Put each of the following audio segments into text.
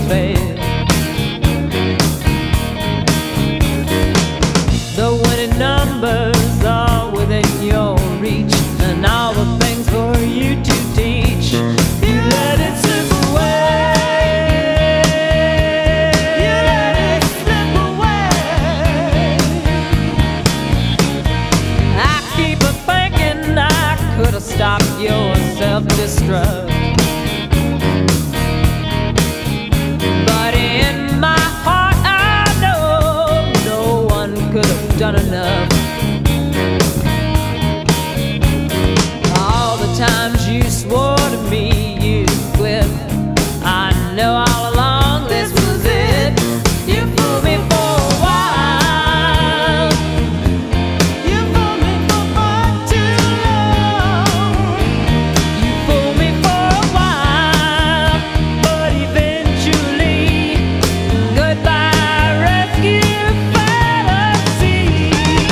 fail. The winning numbers are within your reach, and all the things for you to teach. You let it slip away. You let it slip away. I keep a thinking I could have stopped your self-destruct, but in my heart I know no one could have done enough. All the times you swore to me you'd quit, I know all along this was it. You fooled me for a while. You fooled me for far too long. You fooled me for a while, but eventually, goodbye rescue fantasy.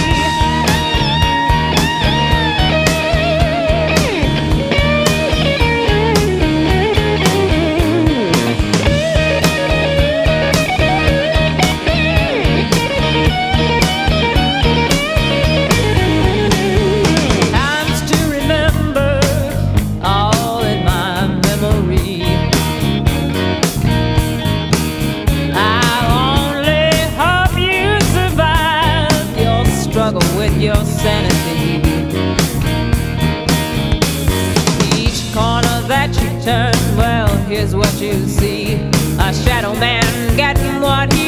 Times to remember, all in my memory. I only hope you survive your struggle with your sanity. Each corner that you turn, well, here's what you see: a shadow man getting what he